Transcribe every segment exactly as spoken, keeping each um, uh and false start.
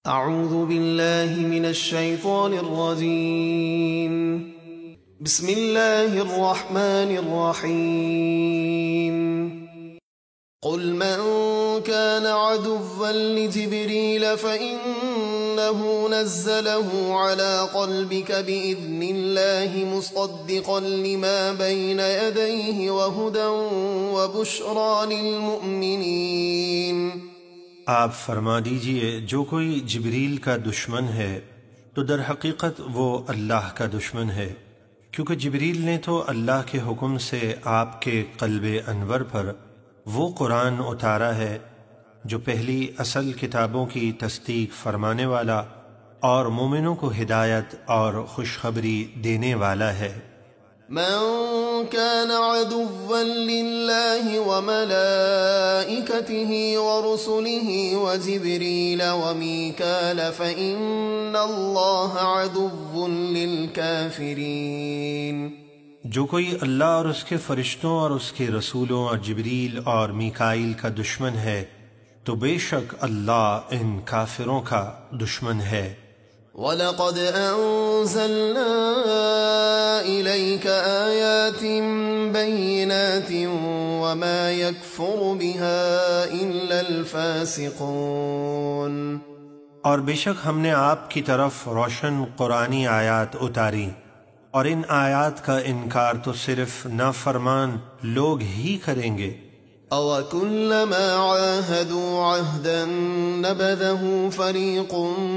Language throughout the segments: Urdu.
اعوذ باللہ من الشیطان الرجیم بسم اللہ الرحمن الرحیم قل من كان عدوا لجبريل فإنه نزله على قلبك بإذن الله مصدقا لما بين يديه وهدى وبشرى للمؤمنين۔ آپ فرما دیجئے جو کوئی جبریل کا دشمن ہے تو در حقیقت وہ اللہ کا دشمن ہے، کیونکہ جبریل نے تو اللہ کے حکم سے آپ کے قلب انور پر وہ قرآن اتارا ہے جو پہلی اصل کتابوں کی تصدیق فرمانے والا اور مومنوں کو ہدایت اور خوشخبری دینے والا ہے۔ من كان عدوا لله وملائكته ورسله وجبريل وميكال فإن الله عدو للكافرين۔ جو کوئی اللہ اور اس کے فرشتوں اور اس کے رسولوں اور جبریل اور میکائیل کا دشمن ہے تو بے شک اللہ ان کافروں کا دشمن ہے۔ وَلَقَدْ أَنزَلْنَا إِلَيْكَ آيَاتٍ بَيِّنَاتٍ وَمَا يَكْفُرُ بِهَا إِلَّا الْفَاسِقُونَ۔ اور بے شک ہم نے آپ کی طرف روشن قرآنی آیات اتاری، اور ان آیات کا انکار تو صرف نافرمان لوگ ہی کریں گے۔ أَوَكُلَّمَا عَاهَدُوا عَهْدًا نَبَذَهُ فَرِيقٌ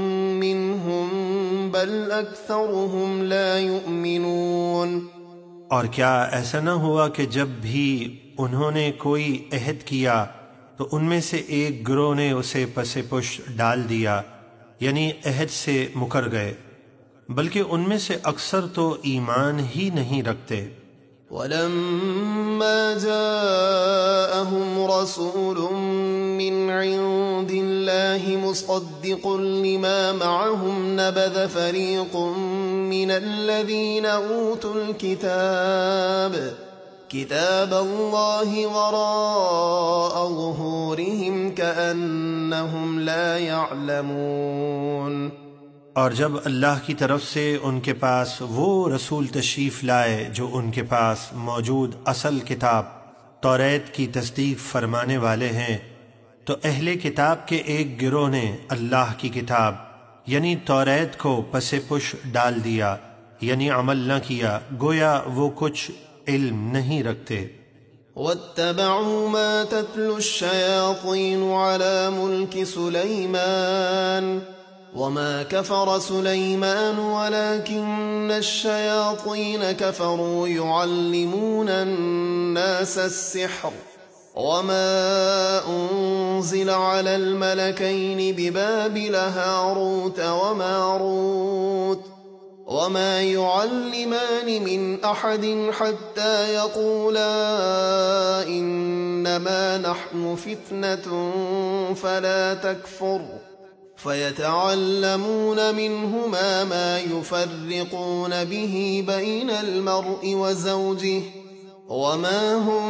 مِّنْهُمْ بَلْ أَكْثَرُهُمْ لَا يُؤْمِنُونَ۔ اور کیا ایسا نہ ہوا کہ جب بھی انہوں نے کوئی عہد کیا تو ان میں سے ایک گروہ نے اسے پس پش ڈال دیا، یعنی عہد سے مکر گئے، بلکہ ان میں سے اکثر تو ایمان ہی نہیں رکھتے۔ وَلَمَّا جَاءَهُمْ رَسُولٌ مِّنْ عِندِ اللَّهِ مُصَدِّقٌ لِّمَا مَعَهُمْ نَبَذَ فَرِيقٌ مِّنَ الَّذِينَ أُوتُوا الْكِتَابَ كِتَابَ اللَّهِ وَرَاءَ ظُهُورِهِمْ كَأَنَّهُمْ لَا يَعْلَمُونَ۔ اور جب اللہ کی طرف سے ان کے پاس وہ رسول تشریف لائے جو ان کے پاس موجود اصل کتاب توریت کی تصدیق فرمانے والے ہیں، تو اہل کتاب کے ایک گروہ نے اللہ کی کتاب یعنی توریت کو پس پش ڈال دیا، یعنی عمل نہ کیا، گویا وہ کچھ علم نہیں رکھتے۔ وَاتَّبَعُوا مَا تَتْلُو الشَّيَاطِينُ عَلَى مُلْكِ سُلَيْمَانَ وَمَا كَفَرَ سُلَيْمَانُ وَلَكِنَّ الشَّيَاطِينَ كَفَرُوا يُعَلِّمُونَ النَّاسَ السِّحْرَ وَمَا أُنزِلَ عَلَى الْمَلَكَيْنِ بِبَابِلَ هَارُوتَ وَمَارُوتَ وَمَا يُعَلِّمَانِ مِنْ أَحَدٍ حَتَّى يَقُولَا إِنَّمَا نَحْنُ فِتْنَةٌ فَلَا تَكْفُرْ فَيَتَعَلَّمُونَ مِنْهُمَا مَا يُفَرِّقُونَ بِهِ بَيْنَ الْمَرْءِ وَزَوْجِهِ وَمَا هُمْ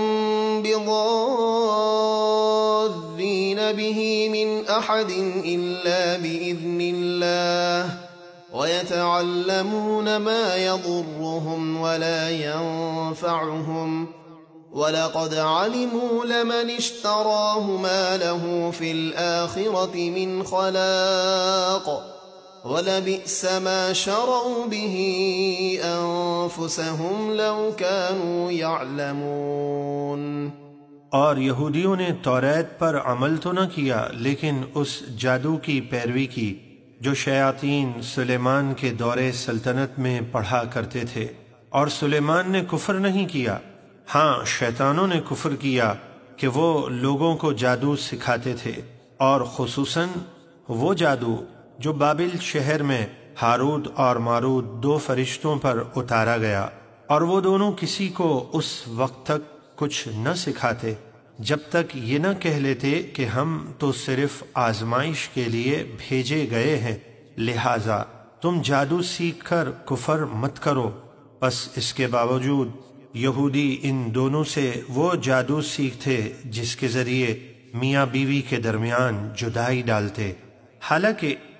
بِضَارِّينَ بِهِ مِنْ أَحَدٍ إِلَّا بِإِذْنِ اللَّهِ وَيَتَعَلَّمُونَ مَا يَضُرُّهُمْ وَلَا يَنفَعُهُمْ وَلَقَدْ عَلِمُوا لَمَنِ اشْتَرَاهُ مَا لَهُ فِي الْآخِرَةِ مِنْ خَلَاقٍ وَلَبِئْسَ مَا شَرَوْا بِهِ أَنفُسَهُمْ لَوْ كَانُوا يَعْلَمُونَ۔ اور یہودیوں نے توریت پر عمل تو نہ کیا، لیکن اس جادو کی پیروی کی جو شیاطین سلیمان کے دور سلطنت میں پڑھا کرتے تھے، اور سلیمان نے کفر نہیں کیا، ہاں شیطانوں نے کفر کیا کہ وہ لوگوں کو جادو سکھاتے تھے، اور خصوصاً وہ جادو جو بابل شہر میں ہاروت اور ماروت دو فرشتوں پر اتارا گیا، اور وہ دونوں کسی کو اس وقت تک کچھ نہ سکھاتے جب تک یہ نہ کہہ لیتے کہ ہم تو صرف آزمائش کے لیے بھیجے گئے ہیں، لہٰذا تم جادو سیکھ کر کفر مت کرو۔ بس اس کے باوجود یہودی ان دونوں سے وہ جادو سیکھتے جس کے ذریعے میاں بیوی کے درمیان جدائی ڈالتے، حالانکہ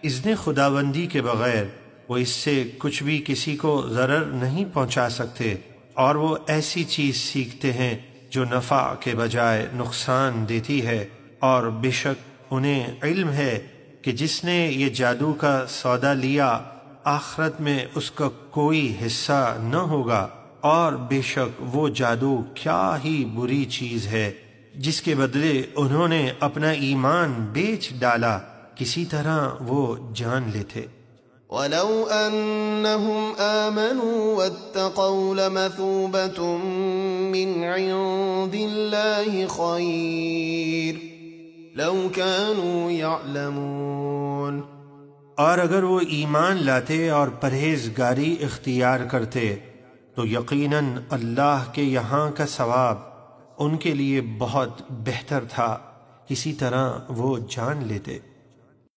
اذن خداوندی کے بغیر وہ اس سے کچھ بھی کسی کو ضرر نہیں پہنچا سکتے، اور وہ ایسی چیز سیکھتے ہیں جو نفع کے بجائے نقصان دیتی ہے، اور بے شک انہیں علم ہے کہ جس نے یہ جادو کا سودا لیا آخرت میں اس کا کوئی حصہ نہ ہوگا، اور بے شک وہ جادو کیا ہی بری چیز ہے جس کے بدلے انہوں نے اپنا ایمان بیچ ڈالا، کسی طرح وہ جان لیتے۔ وَلَوْ أَنَّهُمْ آمَنُوا وَاتَّقَوْا لَمَثُوبَةٌ مِّنْ عِندِ اللَّهِ خَيْرٌ لَوْ كَانُوا يَعْلَمُونَ۔ اور اگر وہ ایمان لاتے اور پرہیزگاری اختیار کرتے تو یقیناً اللہ کے یہاں کا ثواب ان کے لیے بہت بہتر تھا، کسی طرح وہ جان لیتے۔